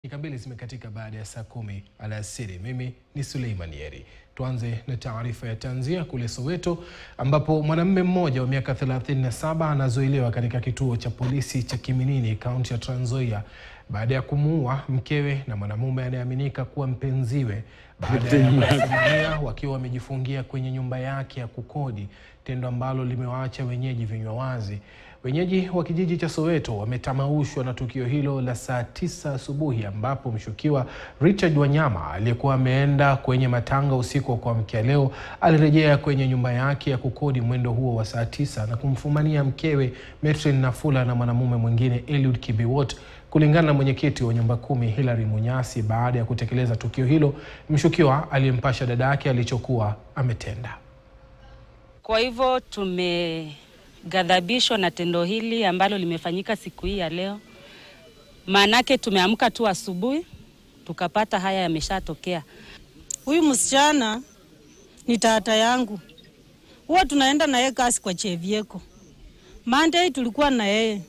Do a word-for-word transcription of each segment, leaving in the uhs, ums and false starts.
Ikabili zimekatika baada ya saa kumi alasiri. Mimi ni Suleiman Yeri. Tuanze na taarifa ya tanzia kule Soweto, ambapo mwanamume mmoja wa miaka thelathini na saba anazuiliwa katika kituo cha polisi cha Kiminini, kaunti ya Trans-Nzoia, baada ya kumuua mkewe na mwanamume anayeaminika kuwa mpenziwe baada ya kusimamia wakiwa wamejifungia kwenye nyumba yake ya kukodi, tendo ambalo limewaacha wenyeji vinywa wazi. Wenyeji wa kijiji cha Soweto wametamaushwa na tukio hilo la saa tisa asubuhi, ambapo mshukiwa Richard Wanyama aliyekuwa ameenda kwenye matanga usiku wa kuamkia leo alirejea kwenye nyumba yake ya kukodi mwendo huo wa saa tisa na kumfumania mkewe Metrin Nafula na mwanamume mwingine Eliud Kibiwot. Kulingana na mwenyekiti wa nyumba kumi Hilary Munyasi, baada ya kutekeleza tukio hilo, mshukiwa alimpasha dadake alichokuwa ametenda. Kwa hivyo tumegadhabishwa na tendo hili ambalo limefanyika siku hii ya leo. Maanake tumeamka tu asubuhi tukapata haya yameshatokea. Huyu msichana ni tata yangu. Huwa tunaenda na yeye kasi kwa Chevieko. Monday tulikuwa na yeye.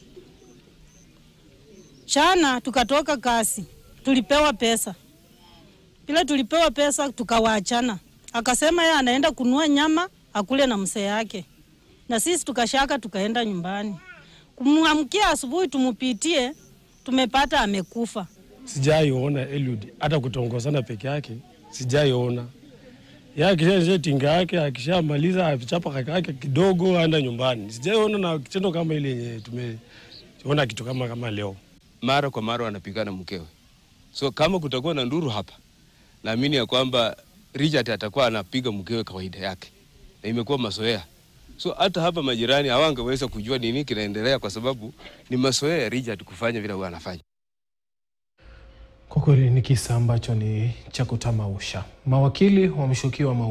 Chana tukatoka kasi. Tulipewa pesa. Bila tulipewa pesa tukawaachana. Akasema yeye anaenda kununua nyama akule na mzee yake. Na sisi tukashaka tukaenda nyumbani. Kumwamkia asubuhi tumupitie, tumepata amekufa. Sijaiona Eliud hata kutongozana peke yake, sijaiona. Yeye akishaje tinga yake, akishamaliza afichapa kaka yake kidogo aenda nyumbani. Sijaiona na kitendo kama ile yenye tumeona kitu kama kama leo. Mara kwa mara anapigana mkewe. So kama kutakuwa na nduru hapa, naamini ya kwamba Richard atakuwa anapiga mkewe kawaida yake. Na imekuwa mazoea. So hata hapa majirani hawangeweza kujua nini kinaendelea, kwa sababu ni mazoea ya Richard kufanya vile huwa anafanya. Kwa kweli ni kisa ambacho ni cha kutamausha. Mawakili wa mshukiwa